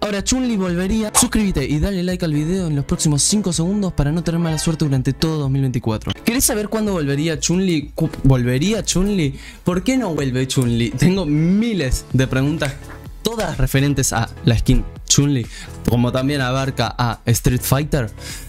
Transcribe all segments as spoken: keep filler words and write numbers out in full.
Ahora Chun-Li volvería. Suscríbete y dale like al video en los próximos cinco segundos para no tener mala suerte durante todo dos mil veinticuatro. ¿Querés saber cuándo volvería Chun-Li? ¿Volvería Chun-Li? ¿Por qué no vuelve Chun-Li? Tengo miles de preguntas, todas referentes a la skin Chun-Li, como también abarca a Street Fighter.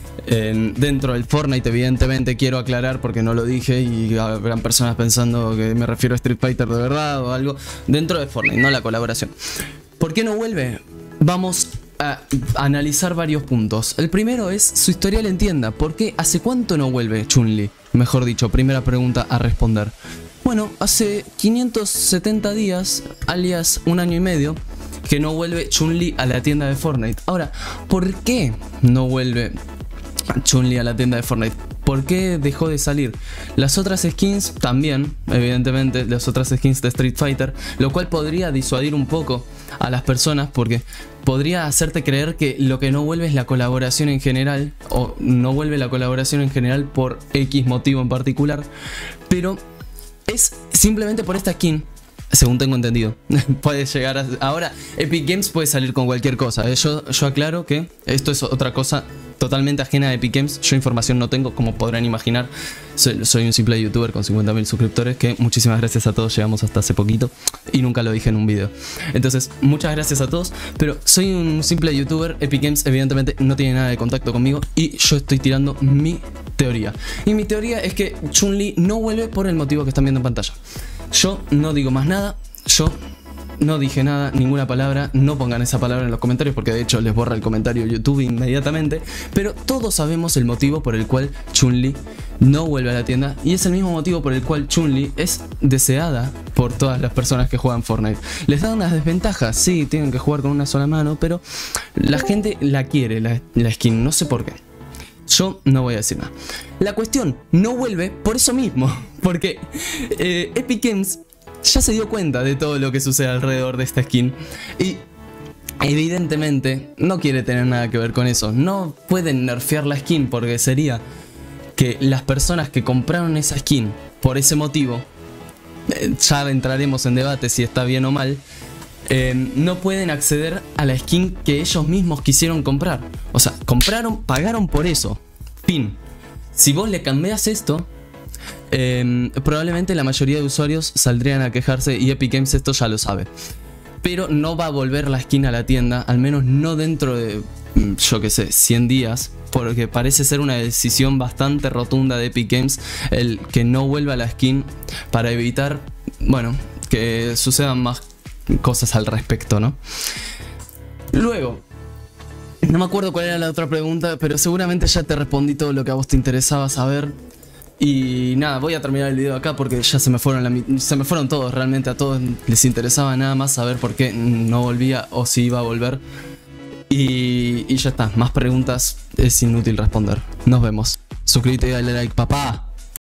Eh, dentro del Fortnite, evidentemente, quiero aclarar porque no lo dije y habrán personas pensando que me refiero a Street Fighter de verdad o algo. Dentro de Fortnite, no la colaboración. ¿Por qué no vuelve? Vamos a analizar varios puntos. El primero es su historial en tienda. ¿Por qué? ¿Hace cuánto no vuelve Chun-Li? Mejor dicho, primera pregunta a responder. Bueno, hace quinientos setenta días, alias un año y medio, que no vuelve Chun-Li a la tienda de Fortnite. Ahora, ¿por qué no vuelve Chun-Li a la tienda de Fortnite? ¿Por qué dejó de salir? Las otras skins también, evidentemente, las otras skins de Street Fighter, lo cual podría disuadir un poco a las personas porque podría hacerte creer que lo que no vuelve es la colaboración en general, o no vuelve la colaboración en general por X motivo en particular, pero es simplemente por esta skin. Según tengo entendido, puede llegar a... Ahora, Epic Games puede salir con cualquier cosa, ¿eh? yo, yo aclaro que esto es otra cosa totalmente ajena a Epic Games. Yo información no tengo, como podrán imaginar. Soy, soy un simple youtuber con cincuenta mil suscriptores, que muchísimas gracias a todos, llegamos hasta hace poquito y nunca lo dije en un video. Entonces, muchas gracias a todos, pero soy un simple youtuber. Epic Games evidentemente no tiene nada de contacto conmigo y yo estoy tirando mi teoría. Y mi teoría es que Chun-Li no vuelve por el motivo que están viendo en pantalla. Yo no digo más nada, yo no dije nada, ninguna palabra, no pongan esa palabra en los comentarios porque de hecho les borra el comentario YouTube inmediatamente, pero todos sabemos el motivo por el cual Chun-Li no vuelve a la tienda y es el mismo motivo por el cual Chun-Li es deseada por todas las personas que juegan Fortnite. Les da unas desventajas, sí, tienen que jugar con una sola mano, pero la gente la quiere, la, la skin, no sé por qué. Yo no voy a decir nada. La cuestión no vuelve por eso mismo, porque eh, Epic Games ya se dio cuenta de todo lo que sucede alrededor de esta skin y evidentemente no quiere tener nada que ver con eso. No pueden nerfear la skin porque sería que las personas que compraron esa skin por ese motivo, eh, ya entraremos en debate si está bien o mal, Eh, no pueden acceder a la skin que ellos mismos quisieron comprar. O sea, compraron, pagaron por eso. Fin. Si vos le cambias esto, eh, probablemente la mayoría de usuarios saldrían a quejarse y Epic Games esto ya lo sabe. Pero no va a volver la skin a la tienda, al menos no dentro de, yo que sé, cien días. Porque parece ser una decisión bastante rotunda de Epic Games el que no vuelva la skin para evitar, bueno, que sucedan más cosas al respecto, ¿no? Luego, no me acuerdo cuál era la otra pregunta, pero seguramente ya te respondí todo lo que a vos te interesaba saber. Y nada, voy a terminar el video acá porque ya se me fueron la, se me fueron todos, realmente a todos les interesaba nada más saber por qué no volvía o si iba a volver. Y, y ya está, más preguntas es inútil responder. Nos vemos. Suscríbete y dale like, papá.